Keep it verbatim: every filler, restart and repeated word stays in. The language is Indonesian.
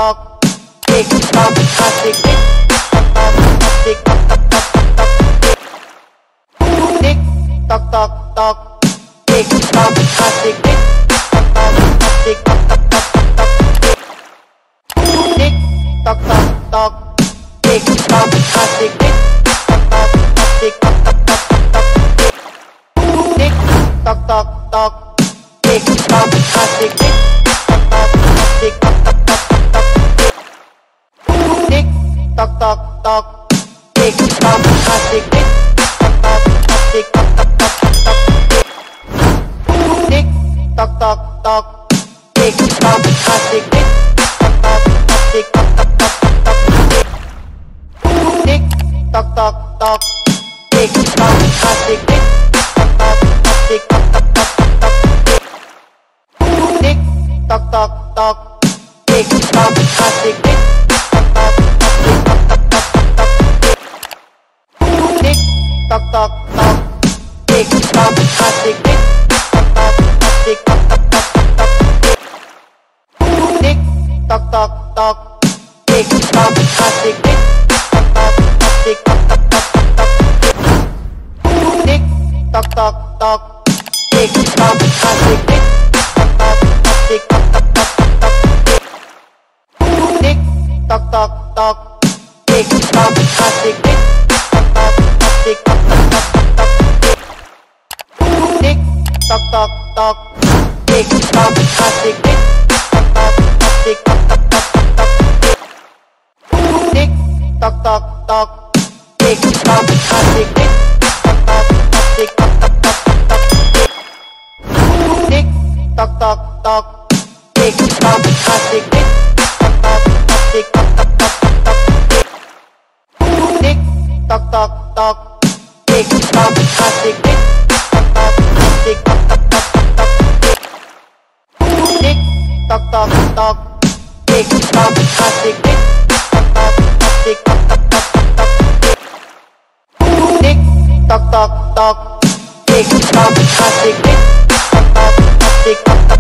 tock, tick tock, tick tick tock, tick tock tock tock, tick tock tock tock, tick tock, tick tick tock, tick tock tock tock, tick tock tock tock, tick tock, tick tick tock, tick tock tock tock, tick tock tock tock, tick tock, tick tick tock, tick tock tock tock, tick tock tock tock, tick tock, tick tick tock, tick tock tock tock, tick tock tock tock, tick tock, tick tick tock, tick tock tock tock, tick tock tock tock, tick tock, tick tick tock, tick tock tock tock, tick tock tock tock, tick tock, tick tick tock, tick tock tock tock, tick tock, tick tick tock, tick tock tock tock, tick tock tock tock, tick tock, tick tick tock, tick tock tock tock, tick tock tock tock, tick tock, tick tick tock, tick tock tock tock, tick tock tock tock, tick tock, tick tick tock, tick tock tock tock, tick tock tock tock, tick tock, tick tick tock, tick tock tock tock, tick tock tock tock, tick tock, tick tick tock, tick tock tock tock, tick tock tock tock, tick tock, tick tick tock, tick tock tock tock, tick tock tock tock, tick tock, tick tick tock, tick tock tock tock, tick tock tock tock, tick tock, tick tick tock, tick tock tock tock, tick tock tock tock, tick tock, tick tick tock, tick tock.